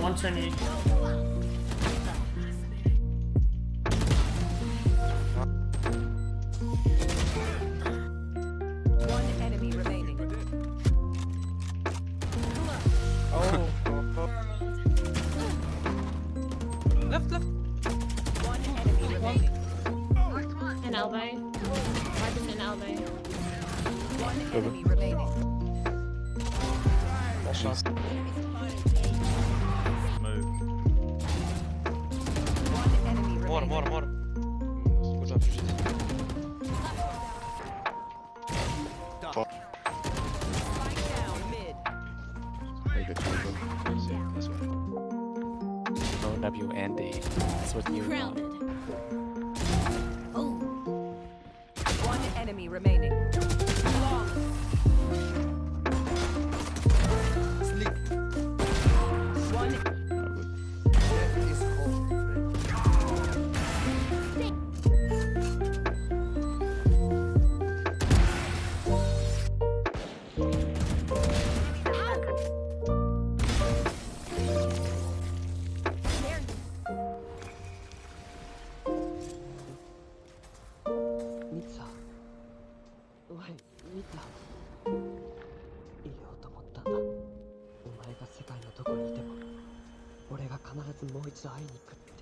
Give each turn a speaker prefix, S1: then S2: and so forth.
S1: 천천히.
S2: Left.
S3: An elbow. Wiping an elbow.
S4: One enemy remaining.
S5: Move.
S4: One enemy remaining.
S2: More. Good job, GG.
S4: Spike down mid.
S6: Oh, W and D. That's what you want.
S4: One enemy remaining. Long.
S7: Sleep.
S4: One.
S7: Death is home, friend.
S8: 見た。言おうと思ったんだ。お前が世界のどこにいても、俺が必ずもう一度会いに行くって。